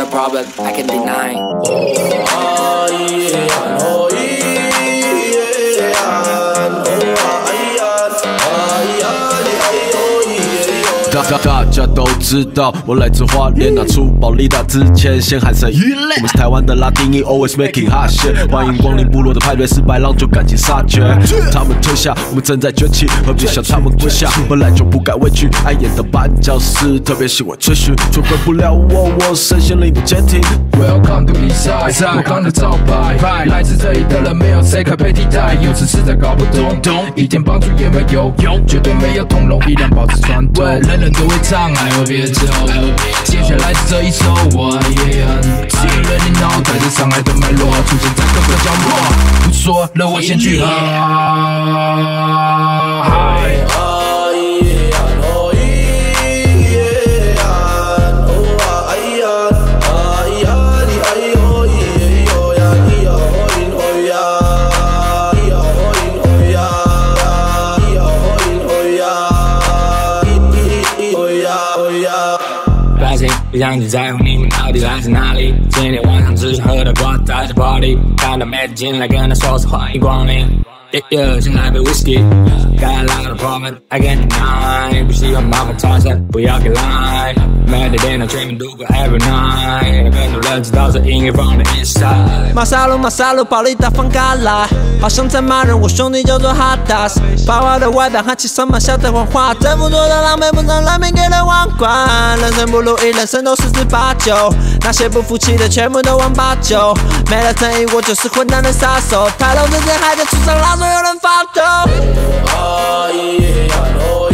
a problem I can deny. 大家都知道我来自花莲，拿出保利达之前先喊声鱼类。我们是台湾的拉丁裔 ，always making hot shit。欢迎光临部落的派对，是白狼就赶紧杀绝。他们退下，我们正在崛起，何必向他们跪下？本来就不该畏惧，碍眼的绊脚石，特别喜欢追寻，摧毁不了我，我身陷令不坚挺。 Welcome to Eastside， 我刚的招牌，来自这里的人没有谁可配替代，有时实在搞不懂，一点帮助也没有，绝对没有通融，依然保持传统。人人都会唱，爱我别走，接下来是这一首我爱夜安，记得你脑袋着上海的脉络，出现在各个角落，不说了我先去不想去在乎你们到底来自哪里。今天晚上只想喝的瓜，带着 party， 看到妹子进来跟她说声欢迎光临。先来杯 whisky， 该来的 problem I can't deny， 不喜欢麻烦超生，不要给 line， 每天电脑全面度过 every night， 更多人知道这音乐放的 inside。马萨路，保利达放嘎啦，好像在骂人，我兄弟叫做哈达斯，把我的外表和其上马下的谎话，征服多的狼狈不让人民给了王冠，人生不如意，人生都十之八九，那些不服气的全部都往八九，没了正义，我就是混蛋的杀手，抬头之前还在树上拉，所有人发抖。